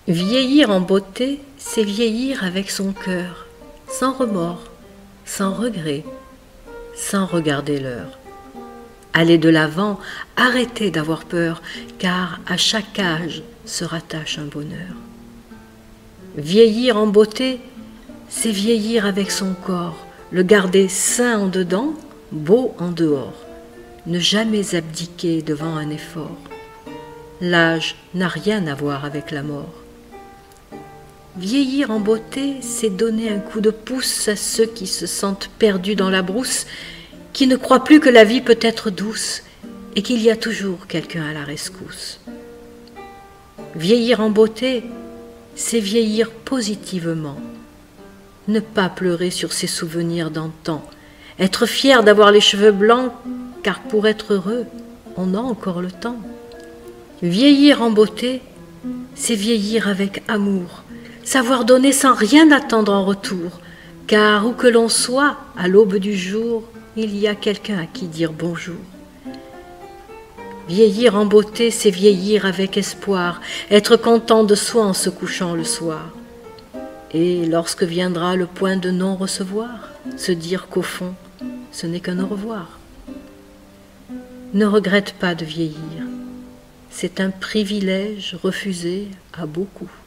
Vieillir en beauté, c'est vieillir avec son cœur, sans remords, sans regret, sans regarder l'heure. Aller de l'avant, arrêter d'avoir peur, car à chaque âge se rattache un bonheur. Vieillir en beauté, c'est vieillir avec son corps, le garder sain en dedans, beau en dehors, ne jamais abdiquer devant un effort. L'âge n'a rien à voir avec la mort. Vieillir en beauté, c'est donner un coup de pouce à ceux qui se sentent perdus dans la brousse, qui ne croient plus que la vie peut être douce et qu'il y a toujours quelqu'un à la rescousse. Vieillir en beauté, c'est vieillir positivement, ne pas pleurer sur ses souvenirs d'antan, être fier d'avoir les cheveux blancs, car pour être heureux, on a encore le temps. Vieillir en beauté, c'est vieillir avec amour, savoir donner sans rien attendre en retour, car où que l'on soit, à l'aube du jour, il y a quelqu'un à qui dire bonjour. Vieillir en beauté, c'est vieillir avec espoir, être content de soi en se couchant le soir. Et lorsque viendra le point de non-recevoir, se dire qu'au fond, ce n'est qu'un au revoir. Ne regrette pas de vieillir, c'est un privilège refusé à beaucoup.